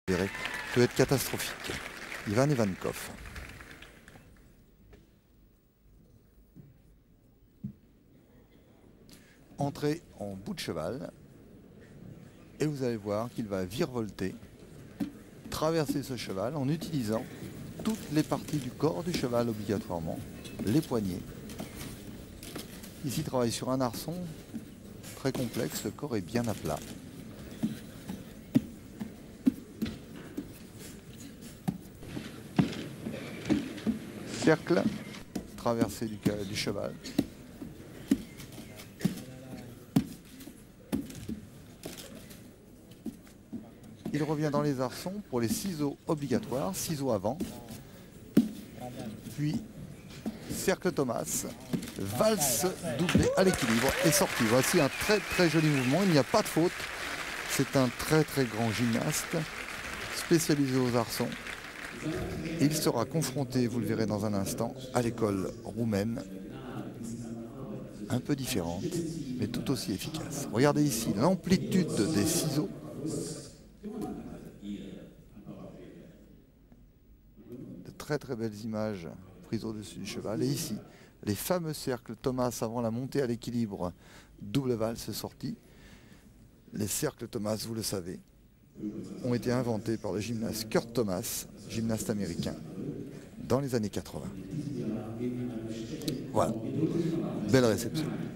verrez, peut être catastrophique. Ivan Ivankov. Entrez en bout de cheval et vous allez voir qu'il va virevolter, traverser ce cheval en utilisant toutes les parties du corps du cheval obligatoirement, les poignets. Ici, il travaille sur un arçon très complexe, le corps est bien à plat. Cercle, traversée du cheval. Il revient dans les arçons pour les ciseaux obligatoires, ciseaux avant, puis cercle Thomas, valse doublée à l'équilibre et sortie. Voici un très joli mouvement, il n'y a pas de faute. C'est un très grand gymnaste spécialisé aux arçons. Il sera confronté, vous le verrez dans un instant, à l'école roumaine, un peu différente, mais tout aussi efficace. Regardez ici l'amplitude des ciseaux. De très belles images prises au-dessus du cheval. Et ici, les fameux cercles Thomas avant la montée à l'équilibre, double valse sortie. Les cercles Thomas, vous le savez, ont été inventés par le gymnaste Kurt Thomas, gymnaste américain, dans les années 80. Voilà, belle réception.